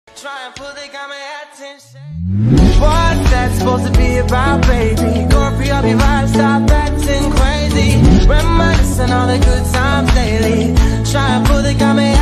Try and pull, they got my attention. What's that supposed to be about, baby? Go free up your vibe, stop acting crazy. Reminiscing all the good times lately. Try and pull, they got me